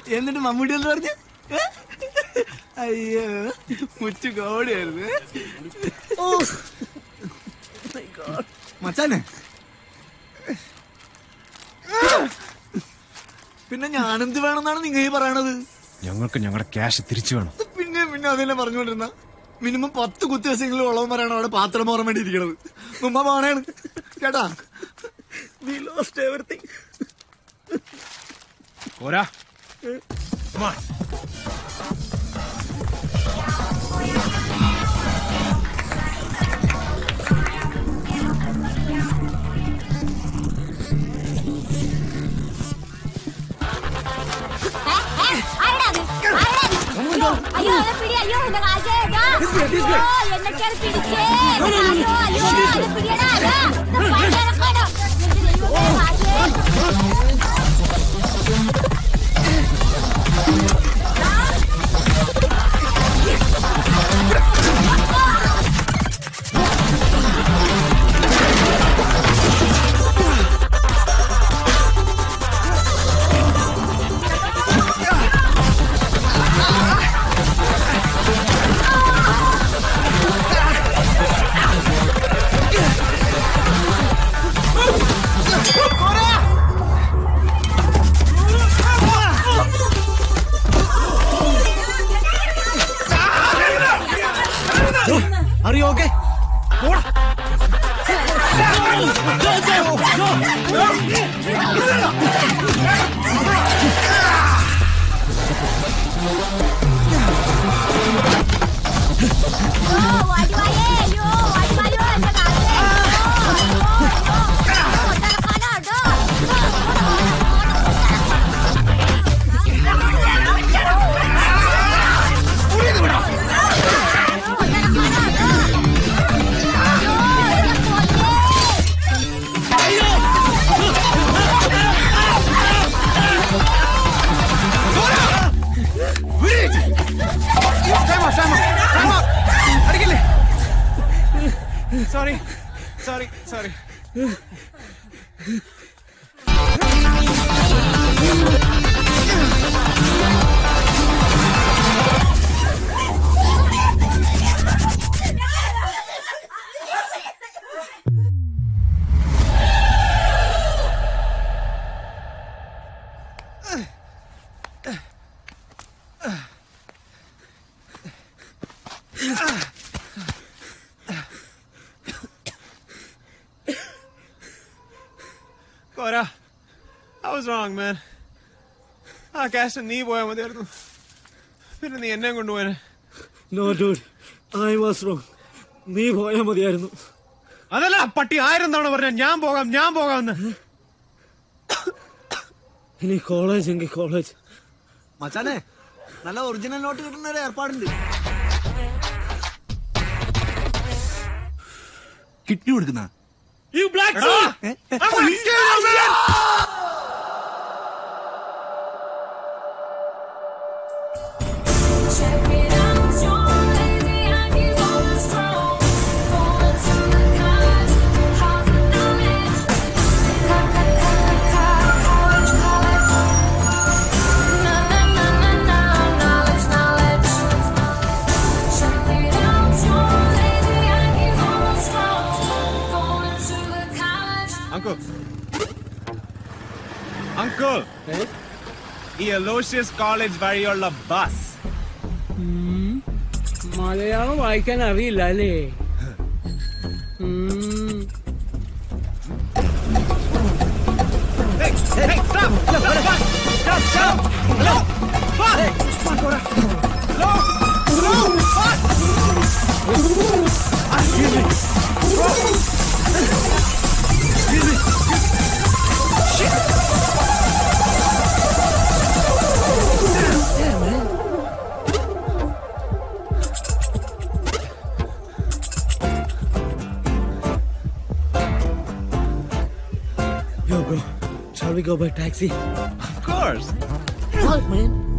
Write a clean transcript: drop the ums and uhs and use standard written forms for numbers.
എന്നിട്ട് മമ്മൂട്ടി എന്ന് പറഞ്ഞ അയ്യോ മുച്ചു കോടിയായിരുന്നു. മച്ചാനെ പിന്നെ ഞാനെന്ത് വേണമെന്നാണ് നിങ്ങൾ ഈ പറയണത്? ഞങ്ങൾക്ക് ഞങ്ങളുടെ ക്യാഷ് തിരിച്ചു വേണം. പിന്നെ അതെല്ലാം പറഞ്ഞുകൊണ്ടിരുന്ന മിനിമം 10 കുത്തിവെച്ചെങ്കിലും ഉള്ളവൻ പറയണം അവിടെ പാത്രം പോറാൻ വേണ്ടി ഇരിക്കണത്. മുമ്പ പോണേണ് കേട്ടാ. We lost everything. Cora, come on. അയ്യോ പിടി, അയ്യോ എന്നെ കാജേടാ, എന്നെ കേറി പിടിച്ചേ, അയ്യോ അയ്യോ പിടിയടാ, പയ്യനക്കാടോ Are you okay? Sorry. Cora, I was wrong, man. ആ ക്യാഷ് നീ പോയാൽ മതിയായിരുന്നു. പിന്നെ നീ എന്നെ കൊണ്ടുപോയാ. No dude, I was wrong. നീ പോയാൽ മതിയായിരുന്നു. അതല്ല പട്ടി 1000 തവണ പറഞ്ഞ ഞാൻ പോകാമെന്ന്. ഇനി കോളേജ് എങ്കിൽ കോളേജ്. മച്ചാനെ നല്ല ഒറിജിനൽ നോട്ട് കിട്ടുന്ന ഒരു ഏർപ്പാടുണ്ട്. കിഡ്നി കൊടുക്കുന്ന You black fool! I'm gonna kill you, man! check it out, you're lazy and you over strong, going to the college, half the knowledge, college, knowledge, check it out, you're lazy and you over strong, going to the college. Uncle, ഈ Aloysius college വഴിയുള്ള bus. Malayalam വായിക്കാൻ അറിയില്ല അല്ലേ? Yo bro, shall we go by taxi? Of course. What man?